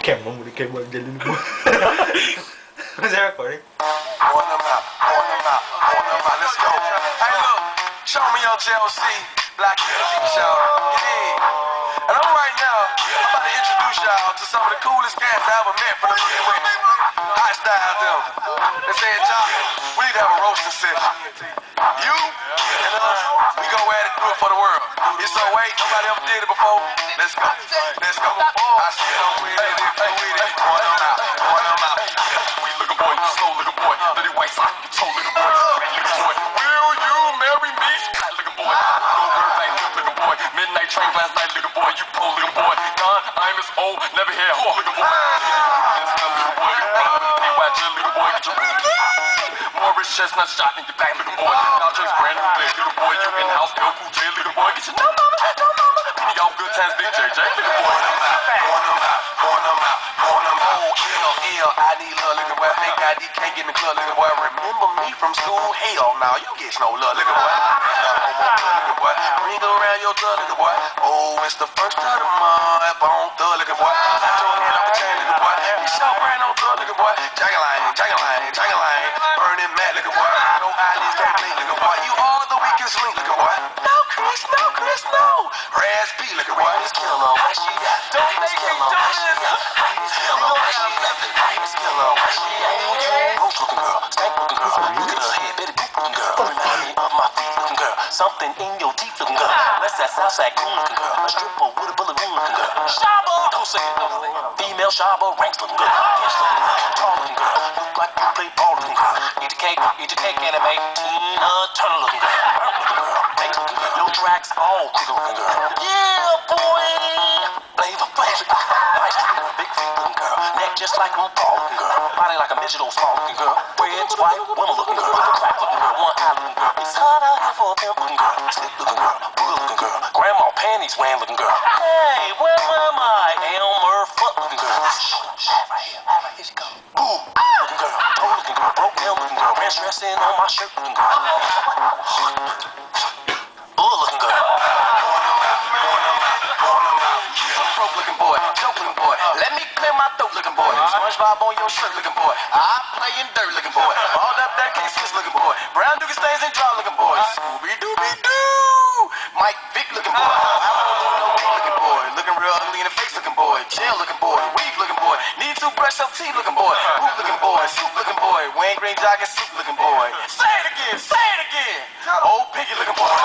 Kemong udah kayak buat jalin gua. Masih recording? Pouring them out, pouring them out, pouring them out. Let's go. Hey, look, show me your JLC, Black T show. Yeah. And I'm right now about to introduce y'all to some of the coolest cats I ever met from the Midwest. Hot style them. They said, Jock, we need to have a roasting session. You and us, we go at it, do it for the world. It's so wait, nobody ever did it before. Let's go. Let's go. I see it on with it, if you with it. Pour them out, pour them out. Sweet looking boy, slow looking boy, dirty white sock, you toe looking boy, looking boy. Will you marry me? Fat looking boy, go bird like looking boy. Midnight train last night looking boy, you pro looking boy. Gone, I'm as old, never had whore looking boy. Looking boy, PYG looking boy, get your Morris chestnut shot in your back looking boy. Now just brand new day little boy, you in house, go cool J looking boy, get your no mama, no mama. Penny off good times, big JJ looking boy. Pouring them out, pouring them out, pouring them out. I need love, looking boy. Fake ID can't get in the club, looking boy. Remember me from school? Hell, now you get no love, looking boy. Looking boy. Ring around your thug, looking boy. Oh, it's the first of the month. On thug, looking boy. Got your hand up a chain, looking boy. It's your brand on thug, looking boy. Jagaline, jagaline, jagaline. Burning mad, looking boy. No eyelids can't blink, looking boy. You are the weakest link, looking boy. No, Chris, no, Chris, no. Raz B, looking boy. It's killer. How she got? Don't make me do this. Roach looking girl, stank looking girl, look at her head, Betty Boop looking girl, remind me of my feet looking girl, something in your teeth looking girl, that's that Southside coon looking girl, a stripper with a bullet wound looking girl, Shabba, don't say it, female Shabba ranks looking girl, yes looking girl, tall looking girl, look like you play ball looking girl, eat your cake anime, Tina Turner looking girl, baked looking girl, your tracks all cricket looking girl, yeah boy, flavor looking girl, nice looking girl, big feet looking girl, neck just like RuPaul looking girl, body like a midget old small looking girl, red's white, woman looking girl, black looking girl, one eye looking girl, it's hot out here for a pimp looking girl, slick looking girl, good looking girl, grandma panties wearing looking girl, hey, where am I? Elmer Fuck looking girl, shh, right here she come, boo, looking girl, toe looking girl, broke nail looking girl, ranch dressing on my shirt looking girl, bull looking girl, broke looking boy, joke looking boy, let me clear my throat looking boy, SpongeBob on your shirt looking boy, I play in dirt looking boy, balled up that K6 looking boy, brown dookie stains and draw looking boy, Scooby-Dooby-Doo, Mike Vick looking boy, I don't know no way looking boy, looking real ugly in the face looking boy, jail looking boy, weave looking boy, need to brush up teeth looking boy, boot looking boy, soup looking boy, Wayne Green jogging suit looking boy, say it again, old piggy looking boy,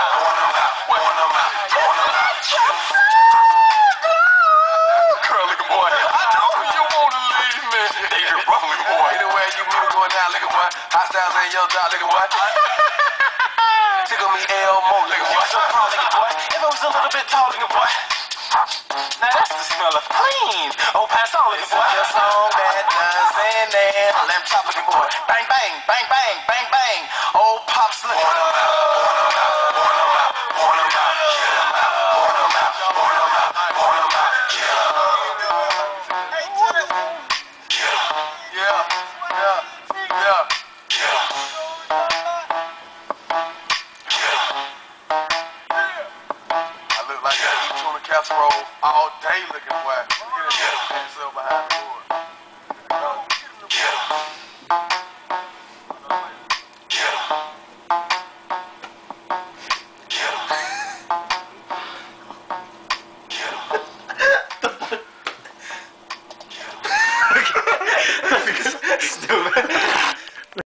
curl looking boy, I know you wanna leave me, David Ruff looking boy, anywhere you meet me going down looking boy, hot styles and your dog looking boy, tickle me Elmo looking boy, so proud looking boy, if I was a little bit tall looking boy. Now that's the smell of clean. Oh, pass on looking boy. Your song that doesn't end. Lamb chop looking boy. Bang bang, bang bang, bang bang. Oh, pops looking boy. Casserole all day looking whack. Look at himself behind the door. Stupid.